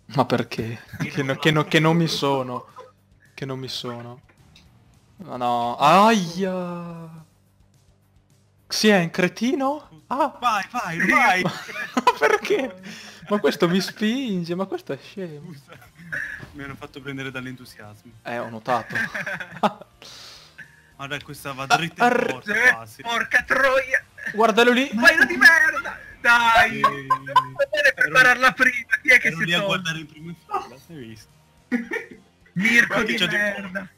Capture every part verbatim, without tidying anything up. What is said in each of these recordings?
Ma perché? Che, no, che, no, che non mi sono. Che non mi sono. Ma no. Aia. Xien, cretino? Ah. Vai, vai, vai! Ma perché? Ma questo mi spinge, ma questo è scemo. Scusa. Mi hanno fatto prendere dall'entusiasmo. Eh, ho notato. Ma dai, questa va dritta Ar- in porta quasi. Porca troia! Guardalo lì. Paio di merda! Dai! Eh, Non potete prepararla prima, chi è che Ero si lì a toglie? guardare in primo in fila, hai visto? Mirko Guarda di che c'ho dei- merda!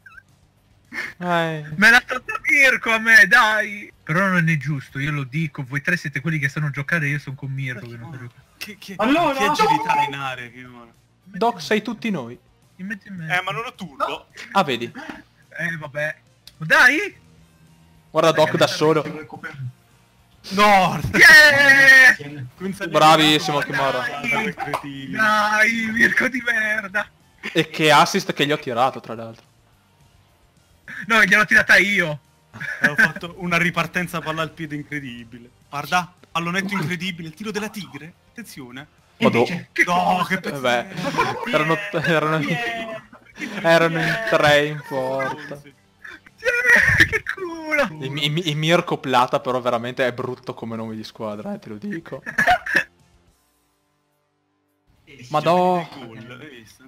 Eh. Me l'ha tolta Mirko a me, dai! Però non è giusto, io lo dico, voi tre siete quelli che sanno giocare, io sono con Mirko che non so giocare. Che, che, Allora, che agilità in area che ora. Doc, sei tutti noi. In mezzo in mezzo. Eh, ma non ho turbo. Ah, vedi. Eh, vabbè. Dai! Guarda Doc da solo. No! Yeah! Bravissimo, Kimura. Dai, dai, Mirko di merda! E che assist che gli ho tirato, tra l'altro. No, gliel'ho tirata io! Ho fatto una ripartenza palla al piede incredibile. Guarda, pallonetto incredibile, il tiro della tigre. Attenzione. Vado. Che No, che Eh pezzo. beh, erano, erano, erano in tre in porta. Che culo! Il, il, il Mirko Plata però veramente è brutto come nome di squadra, eh, te lo dico. Madò. Gol, hai visto?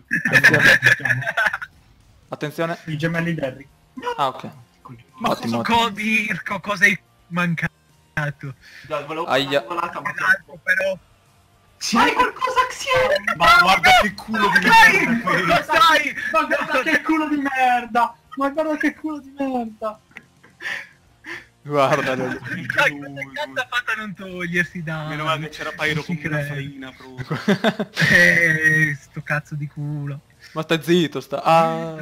Attenzione. I gemelli Derry. Ah, ok. Ma Ottimo. co Mirko, cosa hai mancato? Aia. L'altro però... Fai qualcosa, Xien! Ma guarda che culo di merda questo. Dai! Ma guarda che culo di merda! Ma guarda che culo di merda! Guardalo lì. Dai, questa cazzo ha fatto a non togliersi, dai! Meno male che c'era Pyro Non ci con una credo. faina proprio. Eh, sto cazzo di culo. Ma stai zitto, sta. Ah.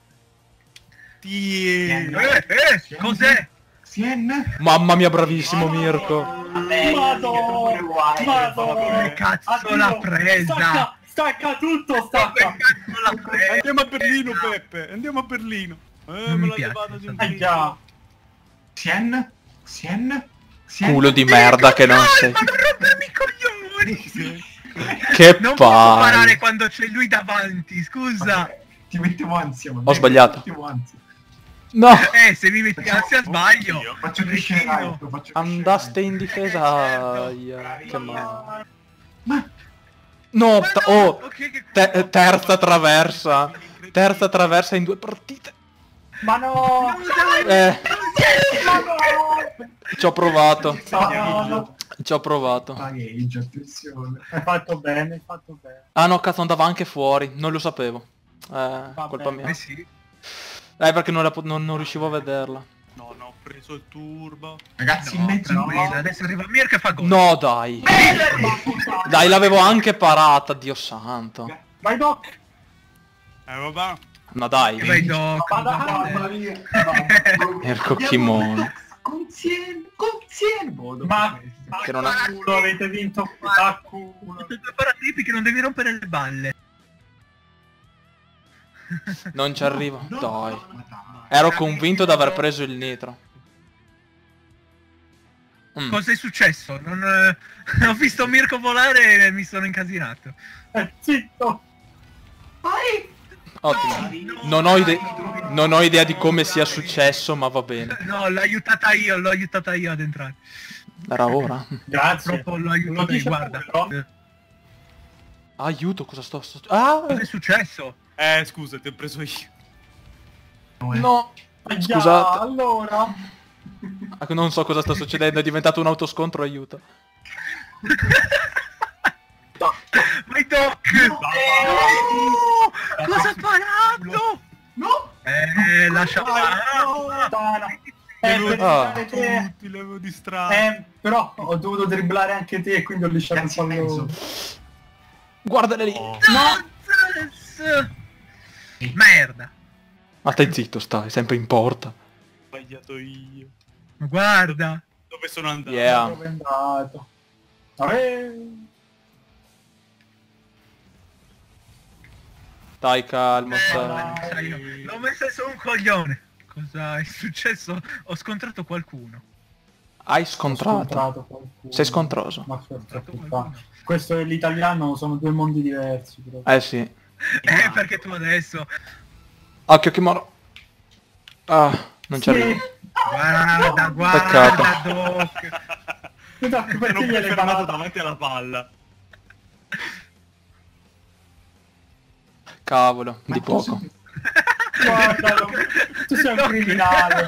Tieni. Eh, eh, cos'è? Xien? Mamma mia, bravissimo Mirko. Madò! Madò! Che cazzo Addio. l'ha presa? Stacca, stacca tutto, Che stacca! cazzo l'ha presa? Andiamo a Berlino, Peppe. Andiamo a Berlino. Eh, Non me mi l'ha piace, levata di un sai. Eh già! Xien? Xien? Xien? Culo di merda che non sei. Ma non rompermi i coglioni! Che Non posso parare palle. quando c'è lui davanti, scusa! Ti mettevo ansia, ma Ho sbagliato. Ti mettevo ansia. No. Eh, se mi metti ansia sbaglio! Oddio. Faccio crescere Cretino. l'altro, faccio Andaste in difesa. Certo. Aia, che male. Ma No, Ma ta- no, oh, ok, che te- culo. terza traversa. Terza traversa in due partite. Ma no! Eh, Ma no! ci ho provato. No, no. Ci ho provato. Pareggio, attenzione. Hai fatto bene, hai fatto bene. Ah no, cazzo, andava anche fuori. Non lo sapevo. Eh, colpa mia. Eh sì. Eh, perché non, la po- non- non riuscivo a vederla. No, no, ho preso il turbo. Ragazzi, in No, mezzo in tranquilla, adesso arriva Mir che fa gol. No, dai. Dai, l'avevo anche parata, Dio santo. Vai Doc! Eh, vabbè. Ma dai. Vai Doc, Vada, vabbè. Maria! Erco Kimono. Con Xien, con Xien! Ma Che non ha- culo, avete vinto a culo! Tutti due paratipi che non devi rompere le balle. Non ci arrivo. No, Dai. ma dai. Ero convinto di aver preso il nitro. Mm. Cosa è successo? Non, eh, ho visto Mirko volare e mi sono incasinato. Eh, zitto! Vai! Ottimo. Non ho, ide- non ho idea di come sia successo, ma va bene. No, l'ho aiutata io, l'ho aiutata io ad entrare. Era ora. Grazie! Troppo l'ho Lo aiutata io, dice guarda. pure, Eh, Aiuto, cosa sto... sto- Ah! Cosa è successo? Eh, scusa, ti ho preso io. No! Scusate! Scusate. Allora! Ah, non so cosa sta succedendo, è diventato un autoscontro, aiuto. Vai Doc! No! Cosa ha parato? No! Eh, lascia fare. Puttana. Li Eh, avevo per Ah. distare te. tutti, li avevo distratti. Eh, però ho dovuto dribblare anche te, quindi ho lisciato il pallone. Guardale lì. Oh. Nonsense! Merda! Ma stai zitto, stai, sempre in porta. Ho sbagliato io. Ma guarda! Dove sono andato? Yeah. Dove è andato? Eh, Dai, calmo, Eh, stai. maledetta io. L'ho messa su un coglione. Cosa è successo? Ho scontrato qualcuno. Hai Ho scontrato. scontrato qualcuno. Sei scontroso. Ma aspetta, aspetta. Questo è l'italiano, sono due mondi diversi. Però. Eh sì. Eh, perché tu adesso... Occhio Kimura. Ah, non ci Sì. arrivo. Guarda, guarda, Peccato. Doc. Doc, Se perché non mi gliel'hai fermato parato? davanti alla palla. Cavolo, di Ma tu poco. sei- Guardalo, tu sei un Doc. criminale.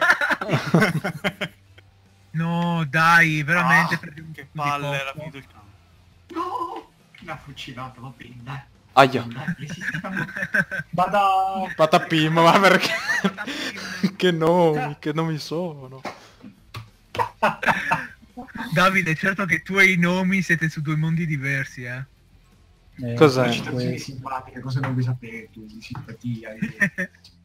No, dai, veramente. Ah, prendi un che po' di palle era poco. finito il campo. No! Mi ha fucilato, va bene, dai. Aia. Dai, resistiamo. Vada... Patapim, ma perché? Che nomi, che nomi sono? Davide, certo che tu e i nomi siete su due mondi diversi, eh. Eh, Cos'è? Citazioni questo. simpatiche, cosa non vuoi sapere tu, di simpatia. di-